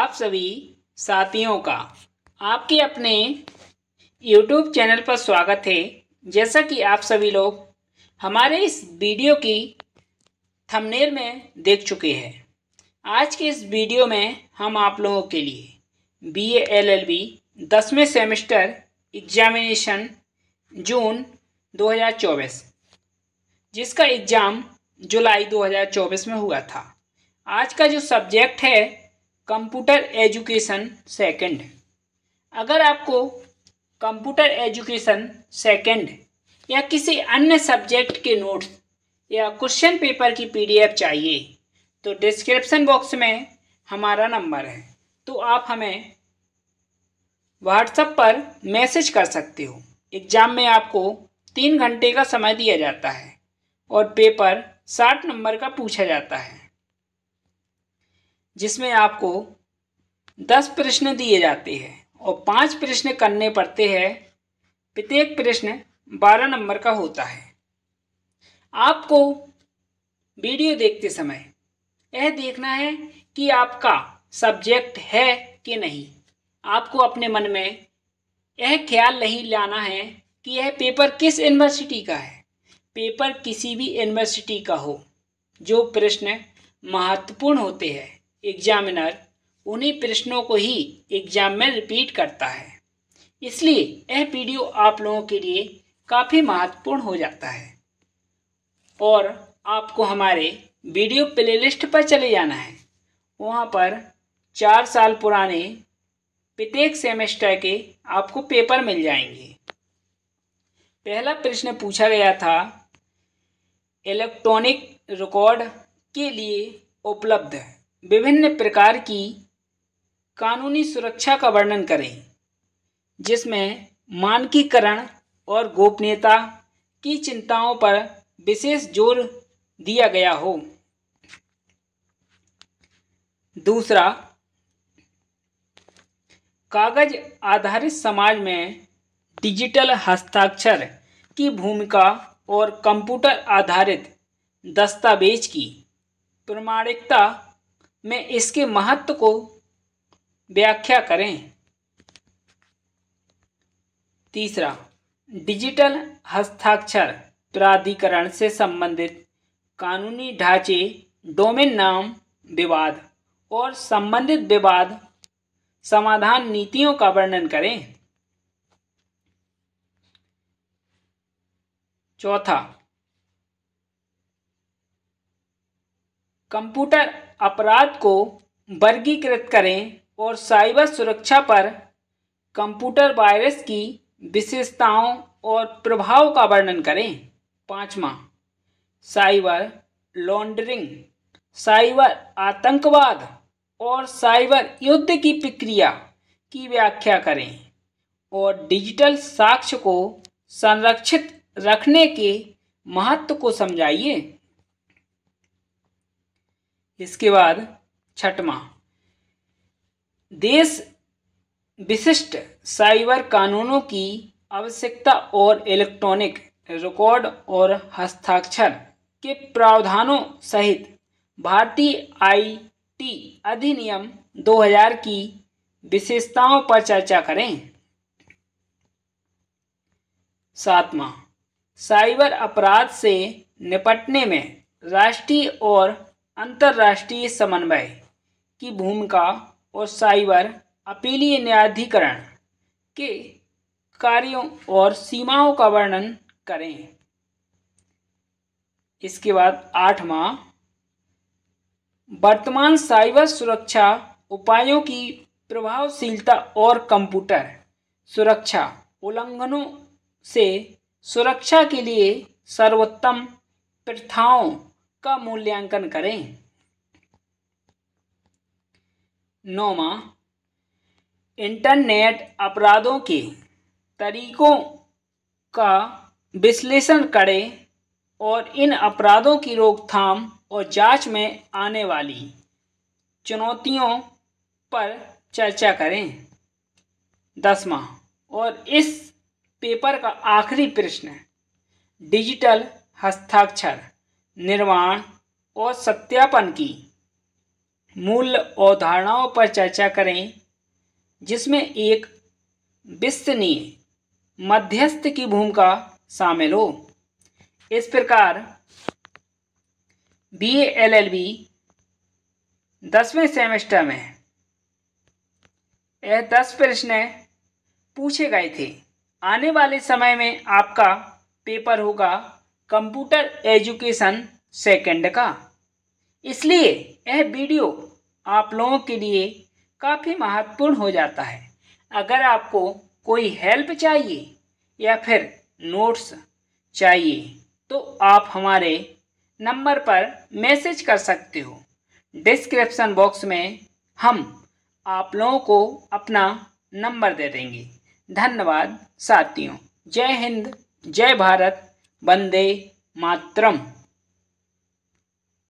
आप सभी साथियों का आपके अपने YouTube चैनल पर स्वागत है। जैसा कि आप सभी लोग हमारे इस वीडियो की थंबनेल में देख चुके हैं, आज के इस वीडियो में हम आप लोगों के लिए BA LLB 10वें सेमेस्टर एग्जामिनेशन जून 2024, जिसका एग्ज़ाम जुलाई 2024 में हुआ था, आज का जो सब्जेक्ट है कंप्यूटर एजुकेशन सेकंड। अगर आपको कंप्यूटर एजुकेशन सेकंड या किसी अन्य सब्जेक्ट के नोट्स या क्वेश्चन पेपर की PDF चाहिए तो डिस्क्रिप्शन बॉक्स में हमारा नंबर है, तो आप हमें व्हाट्सएप पर मैसेज कर सकते हो। एग्ज़ाम में आपको 3 घंटे का समय दिया जाता है और पेपर 60 नंबर का पूछा जाता है, जिसमें आपको 10 प्रश्न दिए जाते हैं और 5 प्रश्न करने पड़ते हैं। प्रत्येक प्रश्न 12 नंबर का होता है। आपको वीडियो देखते समय यह देखना है कि आपका सब्जेक्ट है कि नहीं। आपको अपने मन में यह ख्याल नहीं लाना है कि यह पेपर किस यूनिवर्सिटी का है। पेपर किसी भी यूनिवर्सिटी का हो, जो प्रश्न महत्वपूर्ण होते हैं एग्जामिनर उन्हीं प्रश्नों को ही एग्जाम में रिपीट करता है। इसलिए यह वीडियो आप लोगों के लिए काफ़ी महत्वपूर्ण हो जाता है और आपको हमारे वीडियो प्लेलिस्ट पर चले जाना है। वहाँ पर 4 साल पुराने प्रत्येक सेमेस्टर के आपको पेपर मिल जाएंगे। पहला प्रश्न पूछा गया था, इलेक्ट्रॉनिक रिकॉर्ड के लिए उपलब्ध विभिन्न प्रकार की कानूनी सुरक्षा का वर्णन करें, जिसमें मानकीकरण और गोपनीयता की चिंताओं पर विशेष जोर दिया गया हो। दूसरा, कागज आधारित समाज में डिजिटल हस्ताक्षर की भूमिका और कंप्यूटर आधारित दस्तावेज की प्रामाणिकता में इसके महत्व को व्याख्या करें। तीसरा, डिजिटल हस्ताक्षर प्राधिकरण से संबंधित कानूनी ढांचे, डोमेन नाम विवाद और संबंधित विवाद समाधान नीतियों का वर्णन करें। चौथा, कंप्यूटर अपराध को वर्गीकृत करें और साइबर सुरक्षा पर कंप्यूटर वायरस की विशेषताओं और प्रभाव का वर्णन करें। पांचवा, साइबर लॉन्ड्रिंग, साइबर आतंकवाद और साइबर युद्ध की प्रक्रिया की व्याख्या करें और डिजिटल साक्ष्य को संरक्षित रखने के महत्व को समझाइए। इसके बाद छठवां, देश विशिष्ट साइबर कानूनों की आवश्यकता और इलेक्ट्रॉनिक रिकॉर्ड और हस्ताक्षर के प्रावधानों सहित भारतीय IT अधिनियम 2000 की विशेषताओं पर चर्चा करें। सातवां, साइबर अपराध से निपटने में राष्ट्रीय और अंतर्राष्ट्रीय समन्वय की भूमिका और साइबर अपीलीय न्यायाधिकरण के कार्यों और सीमाओं का वर्णन करें। इसके बाद आठवां, वर्तमान साइबर सुरक्षा उपायों की प्रभावशीलता और कंप्यूटर सुरक्षा उल्लंघनों से सुरक्षा के लिए सर्वोत्तम प्रथाओं का मूल्यांकन करें। नौवां, इंटरनेट अपराधों के तरीकों का विश्लेषण करें और इन अपराधों की रोकथाम और जांच में आने वाली चुनौतियों पर चर्चा करें। 10वां और इस पेपर का आखिरी प्रश्न, डिजिटल हस्ताक्षर निर्माण और सत्यापन की मूल अवधारणाओं पर चर्चा करें, जिसमें एक विश्वसनीय मध्यस्थ की भूमिका शामिल हो। इस प्रकार BA LLB 10वें सेमेस्टर में यह 10 प्रश्न पूछे गए थे। आने वाले समय में आपका पेपर होगा कंप्यूटर एजुकेशन सेकंड का, इसलिए यह वीडियो आप लोगों के लिए काफ़ी महत्वपूर्ण हो जाता है। अगर आपको कोई हेल्प चाहिए या फिर नोट्स चाहिए तो आप हमारे नंबर पर मैसेज कर सकते हो। डिस्क्रिप्शन बॉक्स में हम आप लोगों को अपना नंबर दे देंगे। धन्यवाद साथियों। जय हिंद, जय भारत, वंदे मातरम।